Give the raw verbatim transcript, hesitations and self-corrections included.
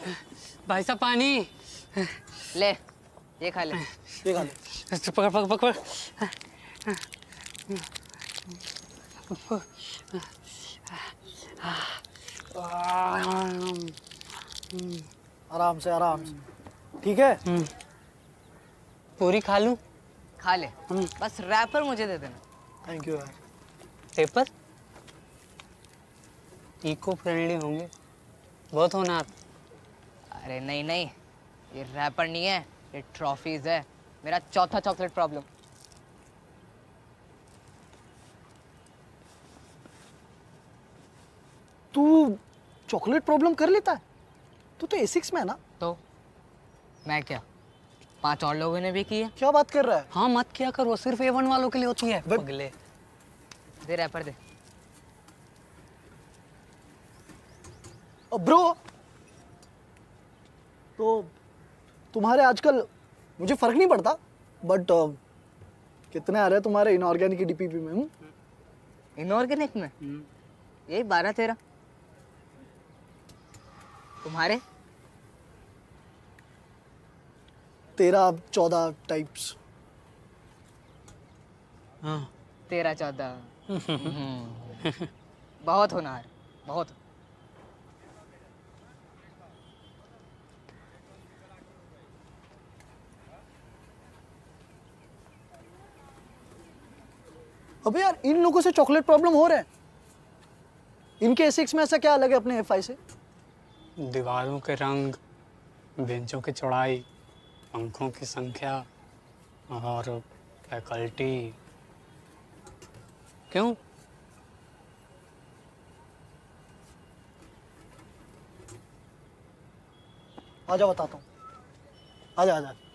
भाई साहब पानी ले, ये खा ले। ये खा ले। पकड़ पकड़ पकड़। आराम से आराम से, ठीक है? पूरी खा लूं? खा ले, बस रैपर मुझे दे देना। थैंक यू यार। पेपर इको फ्रेंडली होंगे, बहुत होनहार। अरे नहीं नहीं, ये रैपर नहीं है, ये ट्रॉफीज है। मेरा चौथा चॉकलेट प्रॉब्लम। तू चॉकलेट प्रॉब्लम कर लेता है? तू तो ए सिक्स में है ना? तो मैं क्या, पांच और लोगों ने भी की है। क्या बात कर रहा है? हाँ मत किया कर, वो सिर्फ ए वन वालों के लिए होती है। बट- पगले। दे रैपर दे। ब्रो, तो तुम्हारे आजकल मुझे फर्क नहीं पड़ता, बट uh, कितने आ रहे हैं तुम्हारे इनऑर्गेनिक डीपीपी में? हुँ? इनऑर्गेनिक में यही बारह तेरह। तुम्हारे? तेरह चौदह टाइप्स। हाँ तेरह चौदह। बहुत होनहार, बहुत। अबे यार, इन लोगों से चॉकलेट प्रॉब्लम हो रहा है। इनके ए सिक्स में ऐसा क्या अलग है अपने एफ आई से? दीवारों के रंग, बेंचों की चौड़ाई, पंखों की संख्या और फैकल्टी। क्यों? आजा बताता हूँ। आजा आजा।